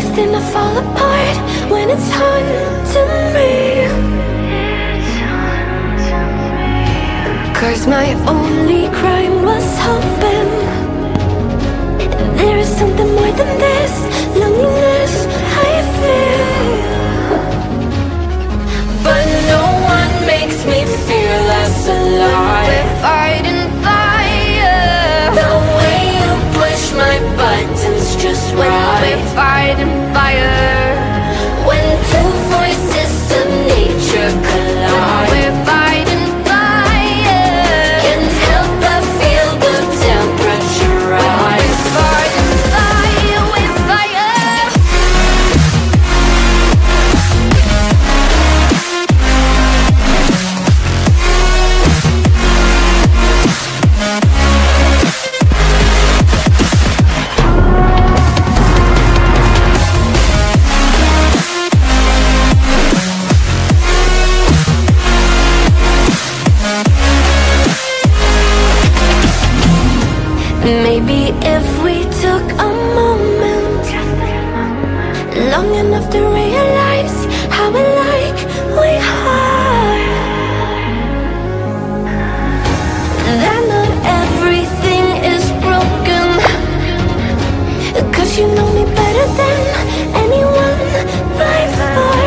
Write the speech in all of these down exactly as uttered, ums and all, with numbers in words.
everything to fall apart when it's haunting me. Cause my only crime was hoping there is something more than this loneliness I feel. But no one makes me feel less alive. We're fighting fire. The way you push my buttons just right. We're fighting fire. When two voices of nature collide. We're fighting fire. Can't help but feel the temperature rise. We're fighting fire. We're fire. Maybe if we took a moment long enough to realize how alike we are, that not everything is broken. Cause you know me better than anyone by far.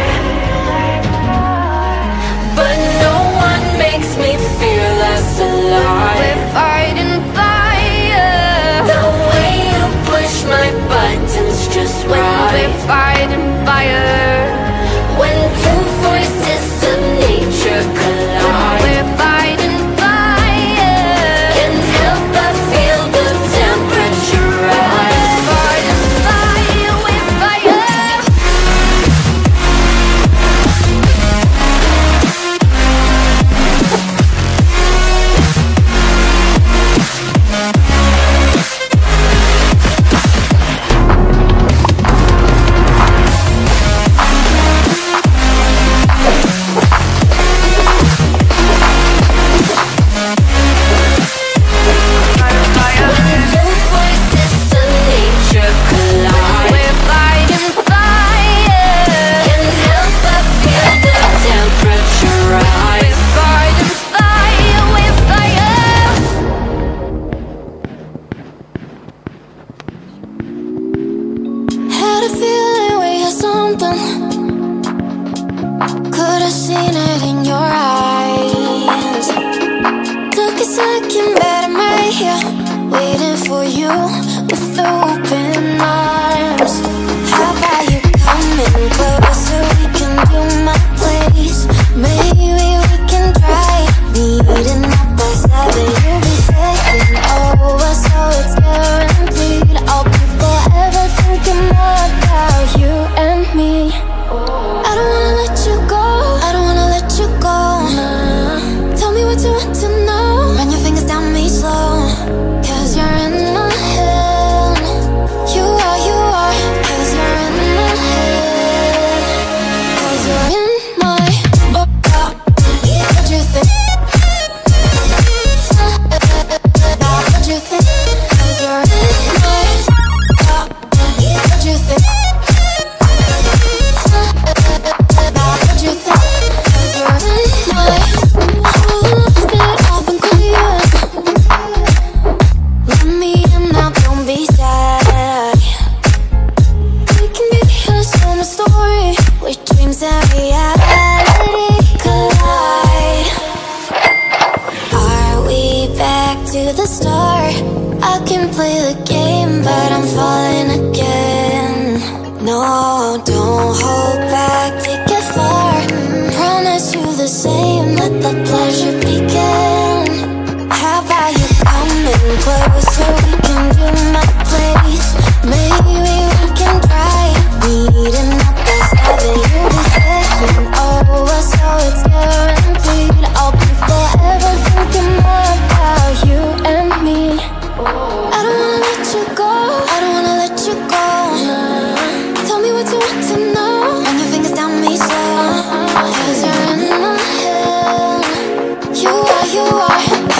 But no one makes me feel less alive. We're fighting fire. The way you push my buttons just right. We're fighting fire. When two voices of nature collide. We're fighting fire. Can't help but feel the temperature rise. We're fighting fire. We're fire.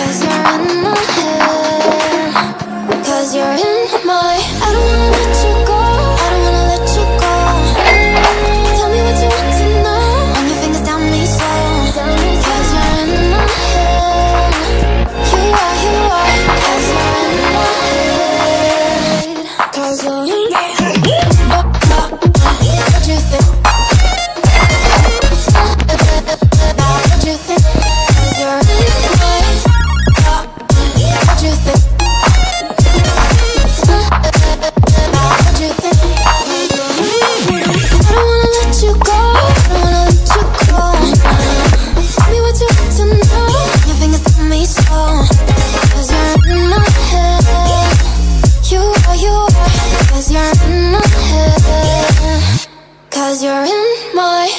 Cause you're in my, I don't wanna let you go. 'cause you're in my